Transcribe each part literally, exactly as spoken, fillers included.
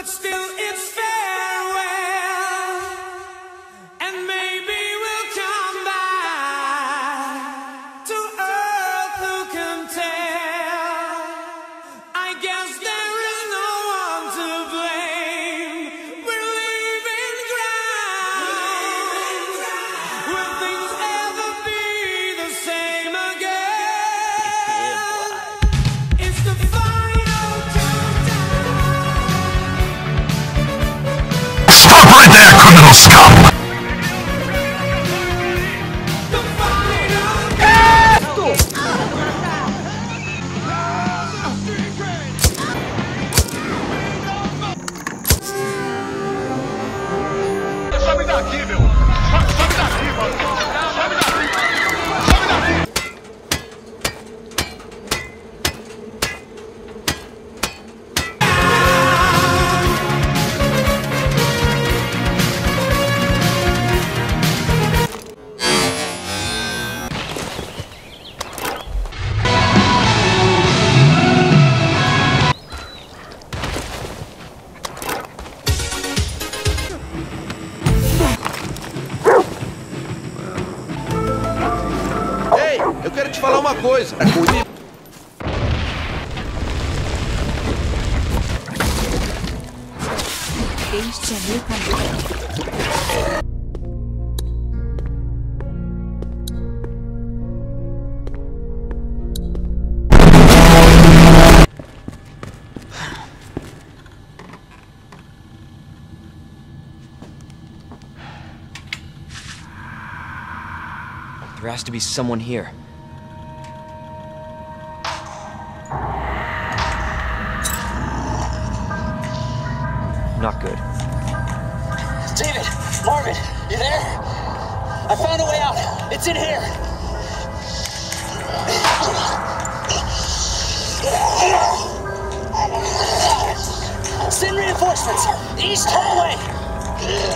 but still it's farewell, and maybe we'll come back to earth. Who can tell? I guess there is no one to blame. We're leaving ground. Will things ever be the same again? It's the final countdown. Stop right there, criminal scum! The final countdown. Sobe daqui, meu! Sobe, sobe daqui, mano! Sobe daqui! Sobe daqui! Ei, eu quero te falar uma coisa. Este é meu canal. There has to be someone here. Not good. David! Marvin! You there? I found a way out! It's in here! Send reinforcements! East, turn away!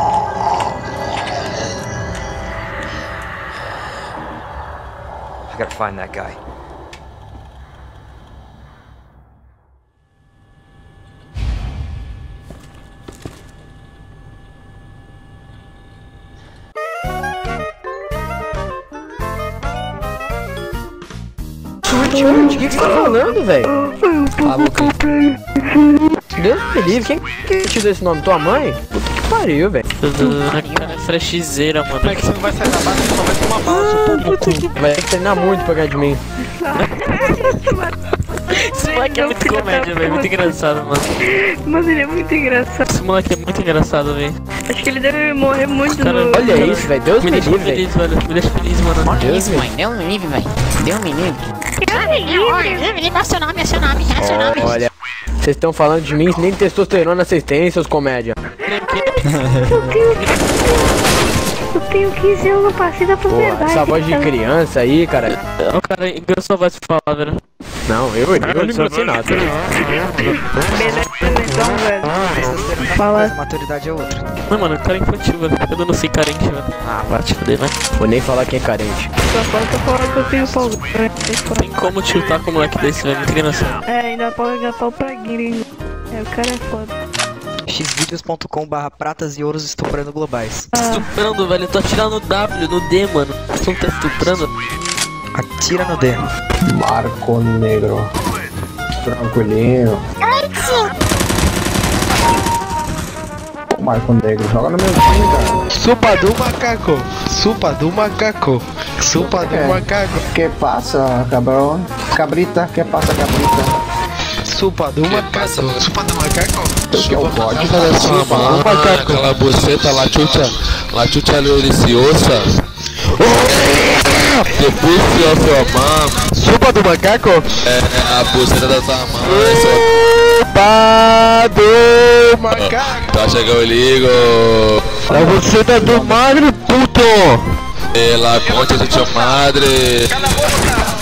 I gotta find that guy. O que você tá falando, velho? Ah, Deus me livre, quem que te deu esse nome? Tua mãe? Puta que pariu, velho. Cara, freshzeira, mano. Como é que você não vai sair da base? Você só vai tomar bala, seu pão no cu. Vai ter que treinar muito pra ganhar de mim. Esse moleque é muito comédia, velho. Muito engraçado, mano. Mano, ele é muito engraçado. Esse moleque é muito engraçado, velho. Acho que ele deve morrer muito Cara, no... Olha isso, velho. Deus Me me deixa livre, velho. feliz, velho. Me deixa feliz, mano. Deus me Deu me livre, velho. Deu me livre. Deu me livre. É seu nome, é seu nome, é seu nome. Olha, vocês estão falando de mim, nem testosterona vocês têm, seus comédia. Eu tenho... Eu tenho quinze anos, eu passei da Pô, puberdade. essa voz de então. criança aí, cara. O cara engrossou a voz pra falar, velho. Não, eu, eu não engrossei nada. Beleza, então, velho. Fala. A maturidade é outra. Não, mano, o cara é infantil, velho. Eu não sei carente, velho. Ah, vai te fuder, vai. Vou nem falar quem é carente. Só falta falar que eu tenho pau. Tem como te lutar com um moleque desse, velho. Muito engraçado. É, ainda pode pegar pau pra gringo. É, o cara é foda. xvideos ponto com barra pratas e ouros estuprando globais. Estuprando, velho. Eu tô atirando no W, no D, mano. Você não tá estuprando? Atira no D. Marco Negro. Tranquilinho. Marco Negro, joga no meu time, cara. Supa do macaco. Supa do macaco. Supa do É. macaco. Que passa, cabrão? Cabrita, que passa, cabrita? Supa do macaco. Supa do macaco. Que é o bode. Olha sua mão, aquela buceta, la chucha, la chucha deliciosa. The pussy of your mom. Supa do macaco? É, a buceta da sua mãe. Supa do macaco. Tá chegando o ligo. A buceta do madre, puto. Pela concha de tua madre. Cala a boca.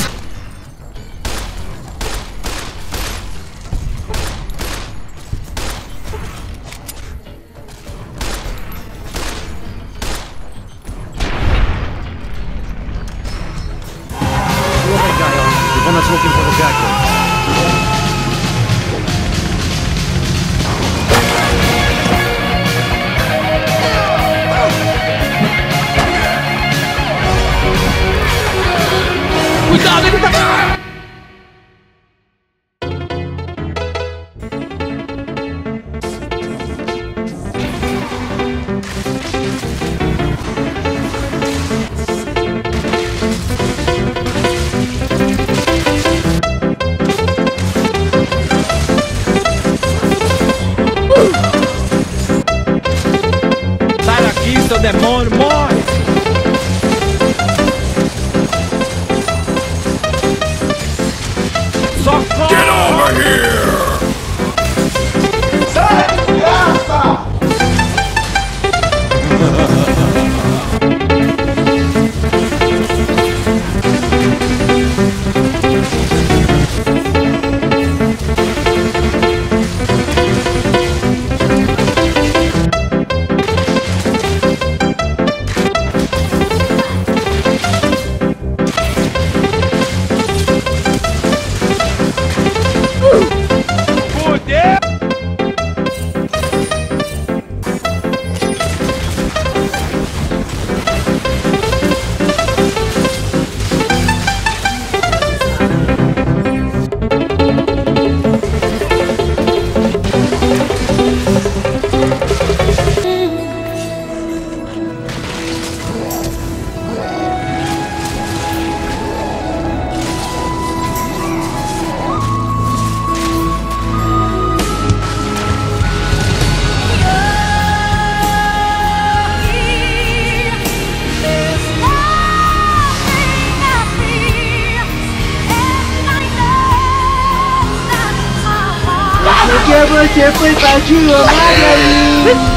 One that's looking for the jackal. Cuidado, ele tá... Sai daqui, seu demônio, morre! Socorro! Get over here! Sai, desgraça! Porque você foi pra Margarida.